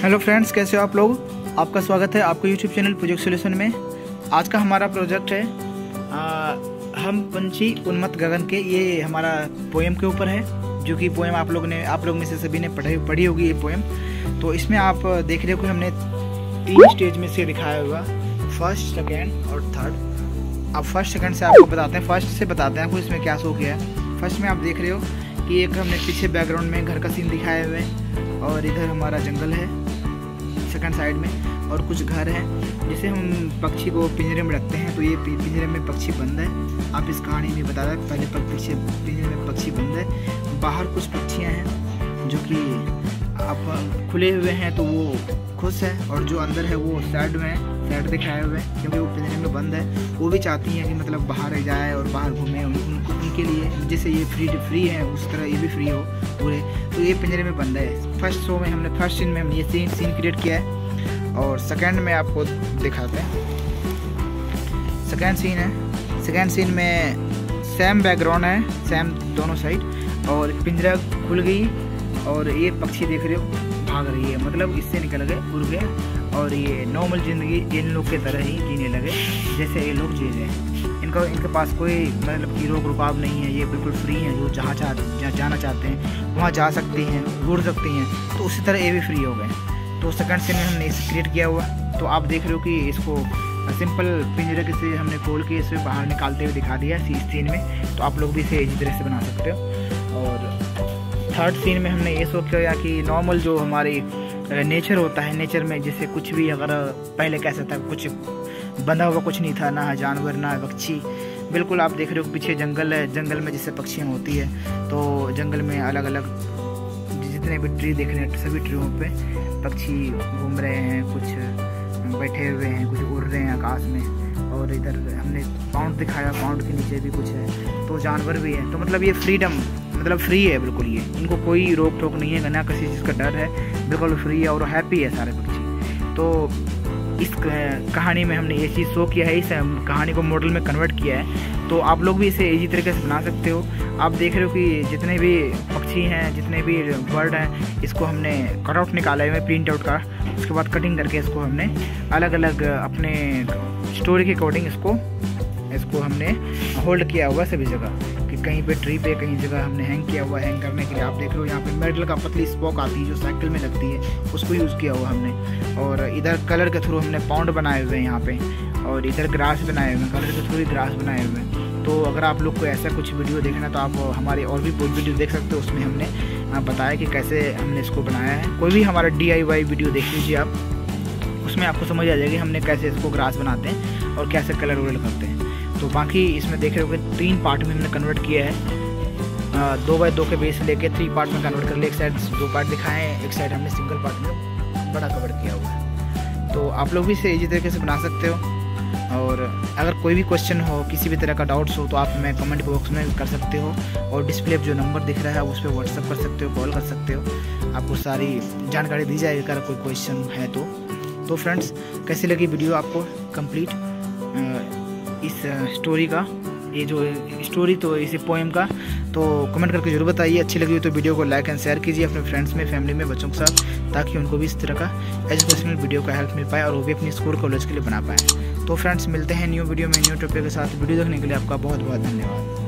Hello friends, कैसे हो आप लोग। आपका स्वागत है आपका यूट्यूब चैनल प्रोजेक्ट सॉल्यूशन में। आज का हमारा प्रोजेक्ट है हम पंछी उन्मत्त गगन के। ये हमारा पोएम के ऊपर है, जो कि पोएम आप लोग में से सभी ने पढ़ी होगी ये पोएम। तो इसमें आप देख रहे हो कि हमने 3 स्टेज में से दिखाया हुआ, फर्स्ट, सेकेंड और थर्ड। अब फर्स्ट सेकेंड से आपको बताते हैं, फर्स्ट से बताते हैं आपको इसमें क्या शो किया है। फर्स्ट में आप देख रहे हो कि एक हमने पीछे बैकग्राउंड में घर का सीन दिखाए हुए हैं और इधर हमारा जंगल है सेकंड साइड में, और कुछ घर हैं। जैसे हम पक्षी को पिंजरे में रखते हैं तो ये पिंजरे में पक्षी बंद है। आप इस कहानी में बता रहे पहले पीछे पिंजरे में पक्षी बंद है। बाहर कुछ पक्षियाँ हैं जो कि आप खुले हुए हैं तो वो खुश है, और जो अंदर है वो सैड में सैड दिखाए हुए हैं क्योंकि वो पिंजरे में बंद है। वो भी चाहती हैं कि मतलब बाहर जाए और बाहर घूमे, उनके लिए जैसे ये फ्री है उस तरह ये भी फ्री हो पूरे। तो ये पिंजरे में बंद है। फर्स्ट सीन में हमने ये सीन क्रिएट किया है। और सेकंड में आपको दिखाते हैं, सेकंड सीन में सेम बैकग्राउंड है, सेम दोनों साइड, और पिंजरा खुल गई और ये पक्षी देख रहे हो भाग रही है, मतलब इससे निकल गए, उड़ गए, और ये नॉर्मल ज़िंदगी इन लोग के तरह ही जीने लगे जैसे ये लोग जी रहे हैं। इनके पास कोई मतलब कि रोक रुकाव नहीं है, ये बिल्कुल फ्री हैं। जो जहाँ जाना चाहते हैं वहाँ जा सकती हैं, उड़ सकती हैं। तो उसी तरह ये भी फ्री हो गए। तो सेकंड सीन में हमने इसे क्रिएट किया हुआ। तो आप देख रहे हो कि इसको सिंपल पिंजरे से हमने खोल के इसे बाहर निकालते हुए दिखा दिया इस सीन में। तो आप लोग भी इसे इसी तरह से बना सकते हो। और थर्ड सीन में हमने ये शो किया कि नॉर्मल जो हमारी नेचर होता है, नेचर में जैसे कुछ भी अगर पहले कैसा था, कुछ बंधा हुआ कुछ नहीं था, ना जानवर ना पक्षी, बिल्कुल आप देख रहे हो पीछे जंगल है। जंगल में जैसे पक्षियाँ होती है तो जंगल में अलग अलग जितने भी ट्री देख रहे हैं सभी ट्रियों पे पक्षी घूम रहे हैं, कुछ बैठे हुए हैं, कुछ उड़ रहे हैं आकाश में। और इधर हमने पाउंड दिखाया, पाउंड के नीचे भी कुछ है, तो जानवर भी है। तो मतलब ये फ्रीडम, मतलब फ्री है बिल्कुल। ये इनको कोई रोक टोक नहीं है, ना किसी चीज़ का डर है, बिल्कुल फ्री है और हैप्पी है सारे पक्षी। तो इस कहानी में हमने ये चीज़ शो किया है, इस कहानी को मॉडल में कन्वर्ट किया है। तो आप लोग भी इसे इसी तरीके से बना सकते हो। आप देख रहे हो कि जितने भी पक्षी हैं, जितने भी बर्ड हैं, इसको हमने कटआउट निकाला है प्रिंट आउट का। उसके बाद कटिंग करके इसको हमने अलग अलग अपने स्टोरी के अकॉर्डिंग इसको हमने होल्ड किया हुआ सभी जगह, कि कहीं पे ट्री पे, कहीं जगह हमने हैंग किया हुआ। हैंग करने के लिए आप देख रहे हो यहाँ पे मेटल का पतली स्पोक आती है जो साइकिल में लगती है, उसको यूज़ किया हुआ हमने। और इधर कलर के थ्रू हमने पाउंड बनाए हुए हैं यहाँ पे, और इधर ग्रास बनाए हुए हैं, कलर के थ्रू ही ग्रास बनाए हुए हैं। तो अगर आप लोग को ऐसा कुछ वीडियो देखना तो आप हमारे और भी वीडियो देख सकते हो। उसमें हमने बताया कि कैसे हमने इसको बनाया है। कोई भी हमारा DIY वीडियो देख लीजिए आप, उसमें आपको समझ आ जाएगी हमने कैसे इसको ग्रास बनाते हैं और कैसे कलर वलर करते हैं। तो बाकी इसमें देख रहे हो कि 3 पार्ट में हमने कन्वर्ट किया है। 2x2 के बेस लेके 3 पार्ट में कन्वर्ट कर लिया। एक साइड 2 पार्ट दिखाए हैं, एक साइड हमने सिंगल पार्ट में बड़ा कवर किया हुआ है। तो आप लोग भी इसे इसी तरीके से बना सकते हो। और अगर कोई भी क्वेश्चन हो, किसी भी तरह का डाउट्स हो, तो आप हमें कमेंट बॉक्स में कर सकते हो, और डिस्प्ले पर जो नंबर दिख रहा है उस पर व्हाट्सअप कर सकते हो, कॉल कर सकते हो। आपको सारी जानकारी दी जाएगी अगर कोई क्वेश्चन है तो फ्रेंड्स, कैसी लगी वीडियो आपको कंप्लीट इस स्टोरी का, ये जो स्टोरी तो इस पोएम का, तो कमेंट करके जरूर बताइए। अच्छी लगी हो तो वीडियो को लाइक एंड शेयर कीजिए अपने फ्रेंड्स में, फैमिली में, बच्चों के साथ, ताकि उनको भी इस तरह का एजुकेशनल वीडियो का हेल्प मिल पाए और वो भी अपनी स्कूल कॉलेज के लिए बना पाए। तो फ्रेंड्स, मिलते हैं न्यू वीडियो में न्यू टॉपिक के साथ। वीडियो देखने के लिए आपका बहुत बहुत धन्यवाद।